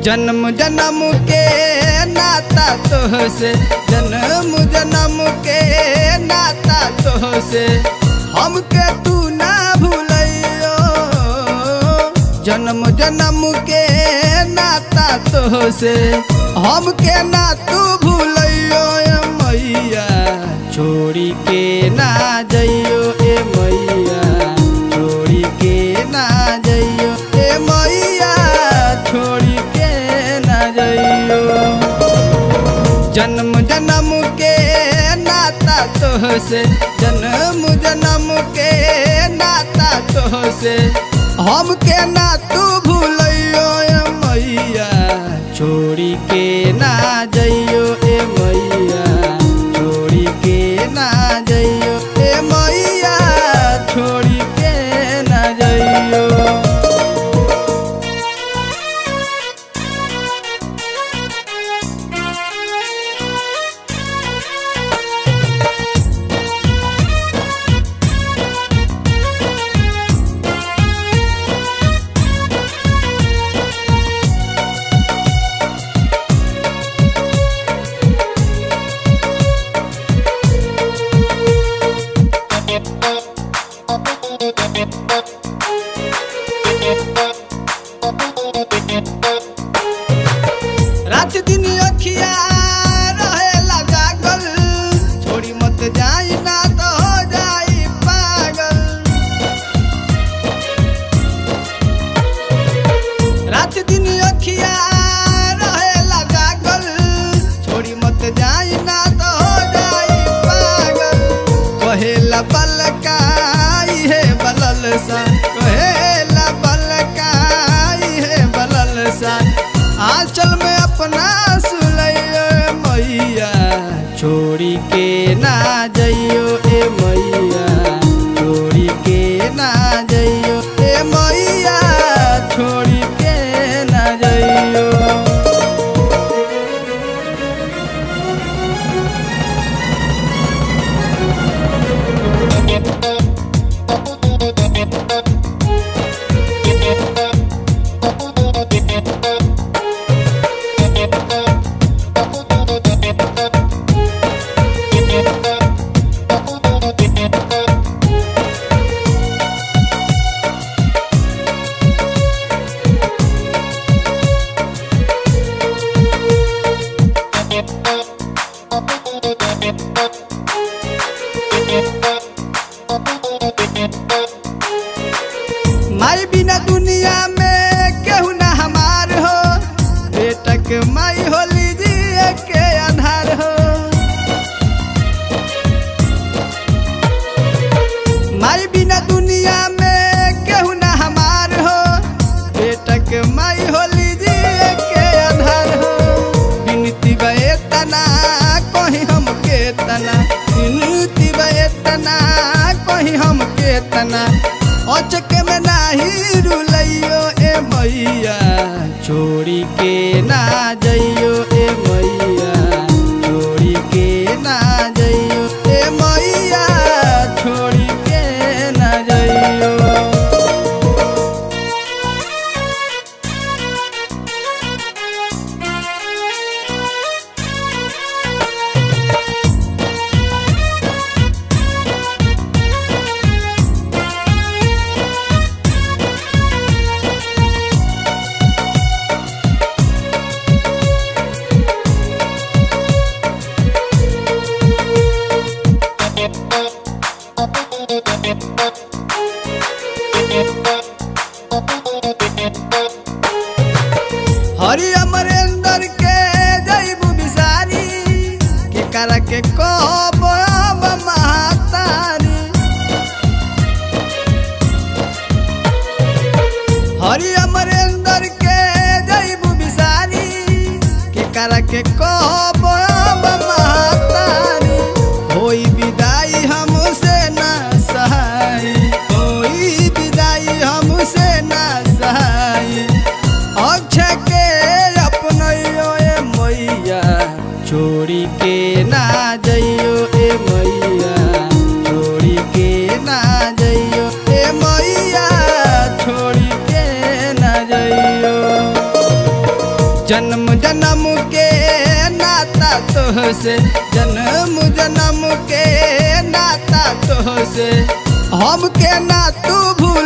जन्म जन्म के नाता तोहसे, जन्म जन्म के नाता तोहसे, हमके तू ना भूलियो। जन्म जन्म के नाता तोहसे, हमके ना तू भूलियो। ए मैया छोड़ी के ना जइयो, ए मैया छोड़ी के ना जइयो, ए मैया छोड़ी के ना जइयो। जन्म जन्म के नाता तोहसे, जन्म जन्म के नाता तोहसे, हमके ना तू भूलियो। ए मैया छोड़ी के ना जइयो, ए मैया छोड़ी के ना जइयो, ए मैया छोड़ी के ना जइयो। रात दिन अखिया रहेला जागल, छोड़ी मत जाई ना तो हो जाई पागल। रात दिन अखिया रहेला जागल, छोड़ी मत जाई ना तो हो जाई पागल। कहेला बलकाई है बलल सा, कहेला बलकाई है बलल सा, आंचल में अपना सुलैयो। मैया छोड़ी के ना जइयो, ए मैया छोड़ी के ना जइयो, ए मैया छोड़ी के ना जइयो। माई बिना दुनिया में केहू ना हमार हो, बेटा के माई होली जिए के आधार हो। माई बिना दुनिया में केहू ना हमार हो, बेटा के माई होली जिए के आधार हो। बिनती बे तना कहीं हम के तना, बिनती बे तना कहीं हम के तना, अचक में नाही रुलैयो। ए मैया छोड़ी के ना जइयो, ए मैया छोड़ी के ना जइयो, ए मैया छोड़ी के ना जइयो। से जन्म जन्म के नाता तो से हमके ना तू भूल